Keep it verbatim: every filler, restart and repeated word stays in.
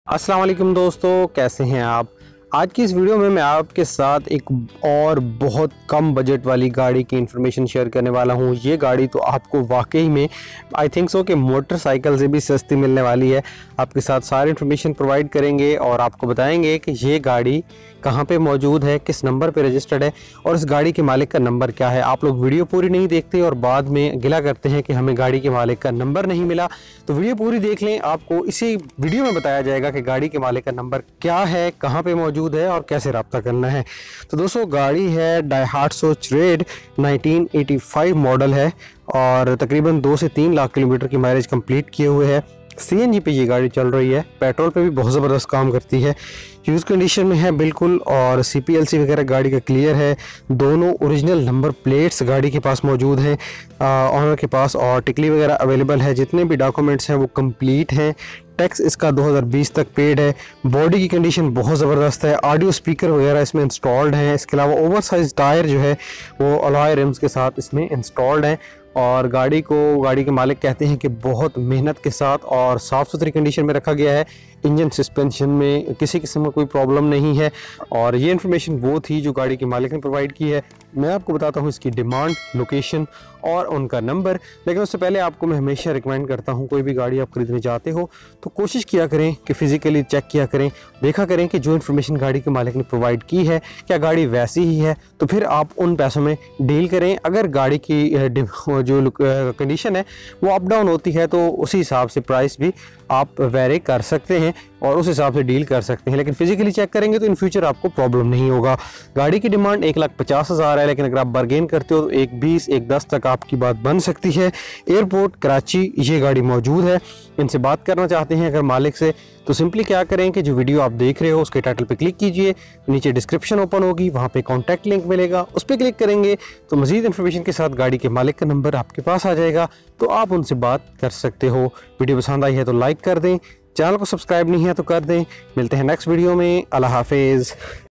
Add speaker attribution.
Speaker 1: अस्सलाम वालेकुम दोस्तों, कैसे हैं आप। आज की इस वीडियो में मैं आपके साथ एक और बहुत कम बजट वाली गाड़ी की इन्फॉर्मेशन शेयर करने वाला हूं। ये गाड़ी तो आपको वाकई में आई थिंक सो कि मोटरसाइकिल से भी सस्ती मिलने वाली है। आपके साथ सारी इन्फॉर्मेशन प्रोवाइड करेंगे और आपको बताएंगे कि ये गाड़ी कहां पे मौजूद है, किस नंबर पे रजिस्टर्ड है और इस गाड़ी के मालिक का नंबर क्या है। आप लोग वीडियो पूरी नहीं देखते और बाद में गिला करते हैं कि हमें गाड़ी के मालिक का नंबर नहीं मिला। तो वीडियो पूरी देख लें, आपको इसी वीडियो में बताया जाएगा कि गाड़ी के मालिक का नंबर क्या है, कहाँ पे मौजूद है और कैसे रब्ता करना है। तो दोस्तों, गाड़ी है Daihatsu red nineteen eighty five model है और तकरीबन दो से तीन लाख किलोमीटर की माइलेज कंप्लीट किए हुए है। सीएनजी पे ये गाड़ी चल रही है, पेट्रोल पे भी बहुत ज़बरदस्त काम करती है। यूज़ कंडीशन में है बिल्कुल और सीपीएलसी वगैरह गाड़ी का क्लियर है। दोनों ओरिजिनल नंबर प्लेट्स गाड़ी के पास मौजूद हैं ऑनर के पास और टिकली वगैरह अवेलेबल है। जितने भी डॉक्यूमेंट्स हैं वो कंप्लीट हैं। टैक्स इसका दो हज़ार बीस तक पेड है। बॉडी की कंडीशन बहुत ज़बरदस्त है। ऑडियो स्पीकर वगैरह इसमें इंस्टॉल्ड हैं। इसके अलावा ओवर साइज टायर जो है वो अलॉय रिम्स के साथ इसमें इंस्टॉल्ड हैं और गाड़ी को गाड़ी के मालिक कहते हैं कि बहुत मेहनत के साथ और साफ़ सुथरी कंडीशन में रखा गया है। इंजन सस्पेंशन में किसी किस्म का कोई प्रॉब्लम नहीं है और ये इन्फॉर्मेशन वो थी जो गाड़ी के मालिक ने प्रोवाइड की है। मैं आपको बताता हूँ इसकी डिमांड, लोकेशन और उनका नंबर। लेकिन उससे पहले आपको मैं हमेशा रिकमेंड करता हूँ, कोई भी गाड़ी आप खरीदने जाते हो तो कोशिश किया करें कि फ़िज़िकली चेक किया करें, देखा करें कि जो इन्फॉर्मेशन गाड़ी के मालिक ने प्रोवाइड की है क्या गाड़ी वैसी ही है, तो फिर आप उन पैसों में डील करें। अगर गाड़ी की जो कंडीशन है वो अप डाउन होती है तो उसी हिसाब से प्राइस भी आप वेरी कर सकते हैं और उस हिसाब से डील कर सकते हैं। लेकिन फिजिकली चेक करेंगे तो इन फ्यूचर आपको प्रॉब्लम नहीं होगा। गाड़ी की डिमांड एक लाख पचास हज़ार है, लेकिन अगर आप बार्गेन करते हो तो एक बीस एक दस तक आपकी बात बन सकती है। एयरपोर्ट कराची ये गाड़ी मौजूद है। इनसे बात करना चाहते हैं अगर मालिक से तो सिंपली क्या करें कि जो वीडियो आप देख रहे हो उसके टाइटल पे क्लिक कीजिए, नीचे डिस्क्रिप्शन ओपन होगी, वहाँ पे कॉन्टैक्ट लिंक मिलेगा, उस पर क्लिक करेंगे तो मज़ीद इन्फॉर्मेशन के साथ गाड़ी के मालिक का नंबर आपके पास आ जाएगा, तो आप उनसे बात कर सकते हो। वीडियो पसंद आई है तो लाइक कर दें, चैनल को सब्सक्राइब नहीं है तो कर दें। मिलते हैं नेक्स्ट वीडियो में। अल्लाह हाफिज़।